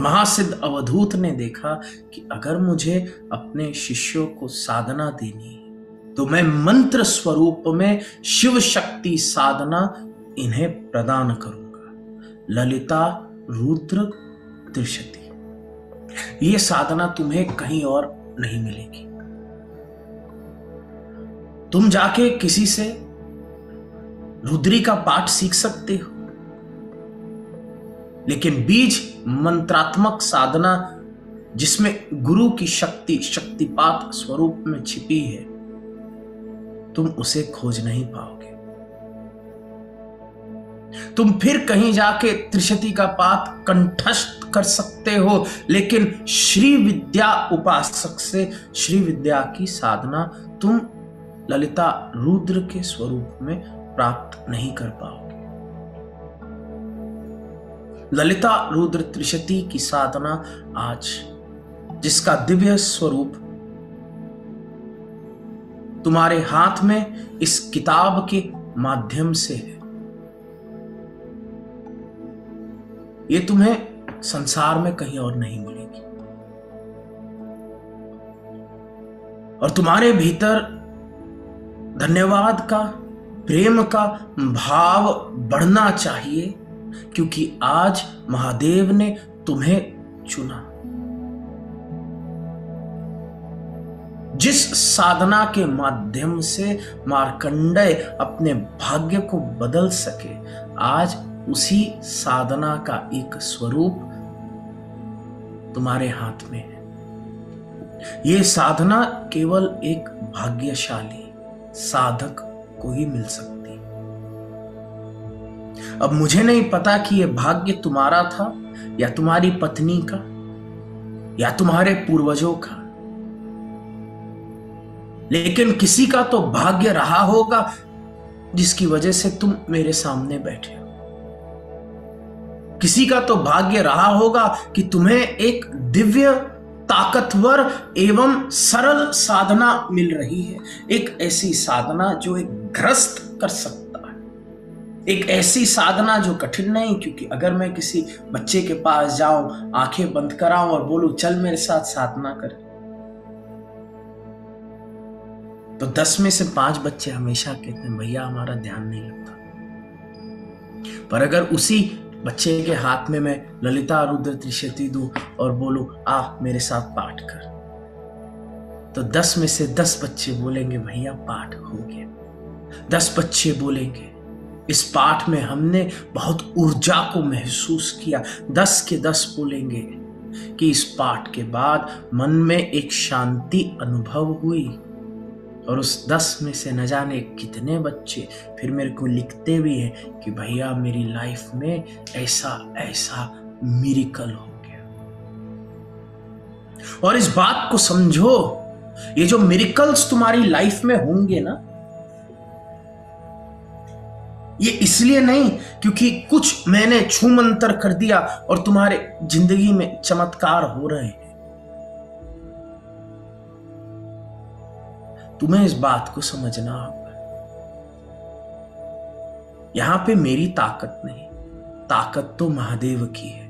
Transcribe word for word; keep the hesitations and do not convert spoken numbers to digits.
महासिद्ध अवधूत ने देखा कि अगर मुझे अपने शिष्यों को साधना देनी है तो मैं मंत्र स्वरूप में शिव शक्ति साधना इन्हें प्रदान करूंगा। ललिता रुद्र त्रिशती, ये साधना तुम्हें कहीं और नहीं मिलेगी। तुम जाके किसी से रुद्री का पाठ सीख सकते हो, लेकिन बीज मंत्रात्मक साधना जिसमें गुरु की शक्ति शक्तिपात स्वरूप में छिपी है, तुम उसे खोज नहीं पाओगे। तुम फिर कहीं जाके त्रिशती का पाठ कंठस्थ कर सकते हो, लेकिन श्री विद्या उपासक से श्री विद्या की साधना तुम ललिता रुद्र के स्वरूप में प्राप्त नहीं कर पाओगे। ललिता रुद्र त्रिशती की साधना आज जिसका दिव्य स्वरूप तुम्हारे हाथ में इस किताब के माध्यम से है, ये तुम्हें संसार में कहीं और नहीं मिलेगी। और तुम्हारे भीतर धन्यवाद का, प्रेम का भाव बढ़ना चाहिए, क्योंकि आज महादेव ने तुम्हें चुना। जिस साधना के माध्यम से मार्कंडेय अपने भाग्य को बदल सके, आज उसी साधना का एक स्वरूप तुम्हारे हाथ में है। यह साधना केवल एक भाग्यशाली साधक को ही मिल सकती। अब मुझे नहीं पता कि यह भाग्य तुम्हारा था या तुम्हारी पत्नी का या तुम्हारे पूर्वजों का, लेकिन किसी का तो भाग्य रहा होगा जिसकी वजह से तुम मेरे सामने बैठे हो। किसी का तो भाग्य रहा होगा कि तुम्हें एक दिव्य, ताकतवर एवं सरल साधना मिल रही है। एक ऐसी साधना जो एक ग्रस्त कर सकता है, एक ऐसी साधना जो कठिन नहीं। क्योंकि अगर मैं किसी बच्चे के पास जाऊं, आंखें बंद कराऊं और बोलूं चल मेरे साथ साधना कर, तो दस में से पांच बच्चे हमेशा कहते हैं भैया हमारा ध्यान नहीं लगता। पर अगर उसी बच्चे के हाथ में मैं ललिता रुद्र त्रिशती दूं और बोलूं आ मेरे साथ पाठ कर, तो दस में से दस बच्चे बोलेंगे भैया पाठ हो गया। दस बच्चे बोलेंगे इस पाठ में हमने बहुत ऊर्जा को महसूस किया। दस के दस बोलेंगे कि इस पाठ के बाद मन में एक शांति अनुभव हुई। और उस दस में से न जाने कितने बच्चे फिर मेरे को लिखते भी हैं कि भैया मेरी लाइफ में ऐसा ऐसा मिरेकल हो गया। और इस बात को समझो, ये जो मिरेकल्स तुम्हारी लाइफ में होंगे ना, ये इसलिए नहीं क्योंकि कुछ मैंने छू मंतर कर दिया और तुम्हारे जिंदगी में चमत्कार हो रहे हैं। तुम्हें इस बात को समझना होगा, यहां पे मेरी ताकत नहीं, ताकत तो महादेव की है।